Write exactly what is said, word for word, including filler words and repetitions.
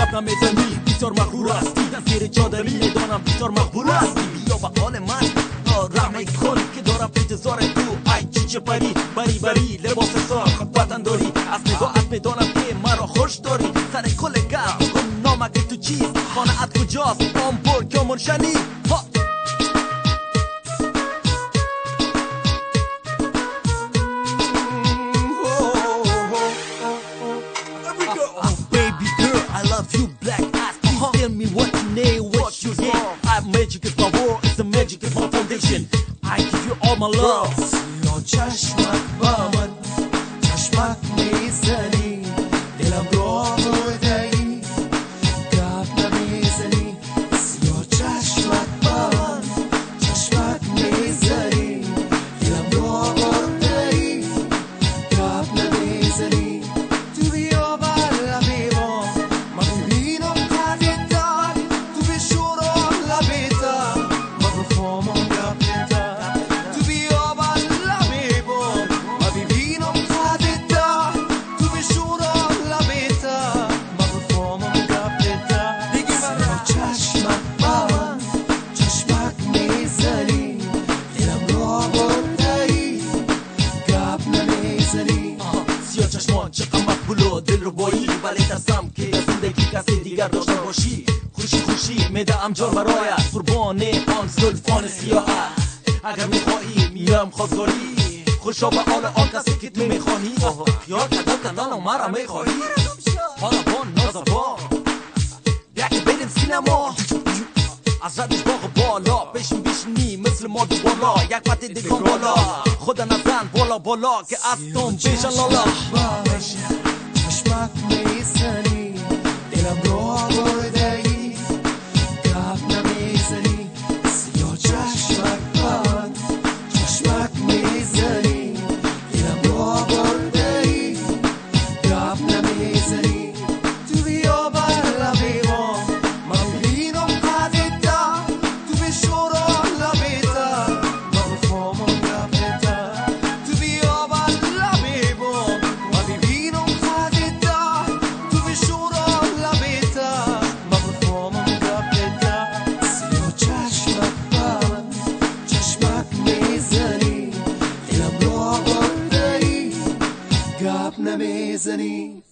گپ نمیزنی بسیار مغرور هستی زیر جادری میدانم بسیار مقبول هستی بیا به حال من رحم کن که دارم انتظار تو ای چیچه پری بری بری لباس ساخت وطن داری از نگاهت میدانم که مرا خوش داری سر کل گپ کن نامک تو چیست خانه‌ات کجاست آمبورگ یا منشنی ها you black eyes, please uh-huh. Tell me what you need, what, what you get. I magic is my world, it's the magic is my foundation. I give you all my love. سیاه چشمت با من چشمت میزنی دلم رو آورده ای گپ نمیزنی سیاه چشمت با من چشمت میزنی دلم رو آورده ای گپ نمیزنی تو بیا بالا بیبا چشمان چقدر مقبول و دل رو بایی ولی ترسم که از زندگی کسی دیگر داشته باشی خوشی خوشی میده امجار برایت قربان آن زلفان سیاه اگر میخواهی میام خواستگاری خوشا به حال آن کسی که تو میخواهی پیار کدام کنال و مرا میخواهی حالا بان نازبان بیا که بریم سینما از ردش باغ بالا بشین بشینی مثل ما دو بالا یک پتی دیگان بالا خدا نزن بالا بالا که از تون بیشن لالا چشمت میزنی دلم رو آورده ای گپ نمیزنی سیاه چشمت من چشمت میزنی دلم رو آورده ای گپ نمیزنی تو بیا بالا بیبا من ببینم قدیتا تو بشورا لبیتا من بفهمم گپتا تو بیا بالا بیبا من ببینم قدیتا تو بشورا لبیتا من بفهمم گپتا سیاه چشمت من چشمت میزنی دلم رو آورده ای گپ نمیزنی